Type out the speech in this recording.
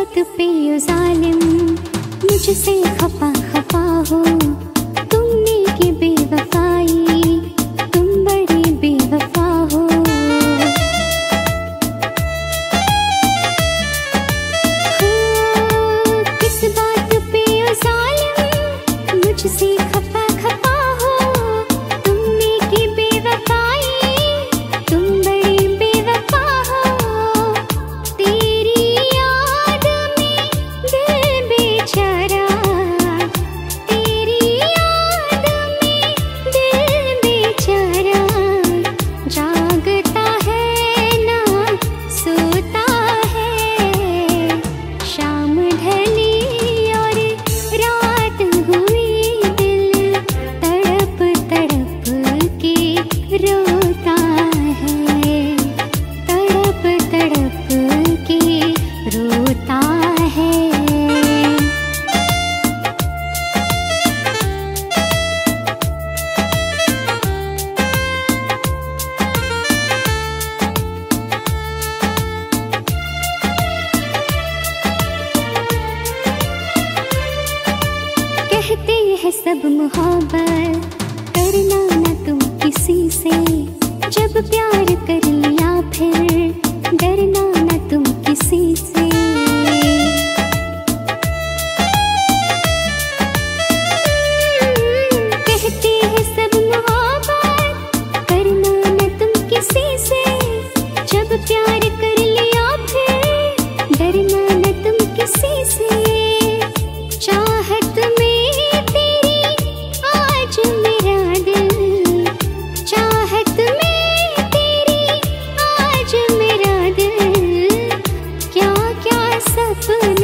बात पे ओ जालिम मुझसे खफा खफा हो, तुमने की बेवफाई, तुम बड़ी बेवफा हो। किस बात पे ओ जालिम मुझसे खफा खफा हो, तुमने की बेवफाई, तुम बड़ी बेवफा हो। तेरी याद में दिल बेचारा, तेरी याद में दिल बेचारा जागता है ना सोता है। शाम ढली और रात हुई, दिल तड़प तड़प के रोता है, तड़प तड़प के रोता है। कहते हैं सब मोहब्बत करना ना तुम किसी से, जब प्यार कर लिया फिर डरना ना तुम किसी से। कहते हैं सब मोहब्बत करना ना तुम किसी से, जब प्यार कर लिया फिर डरना ना तुम किसी से। चाहत में तेरी आज मेरा दिल, चाहत में तेरी आज मेरा दिल, क्या क्या सपना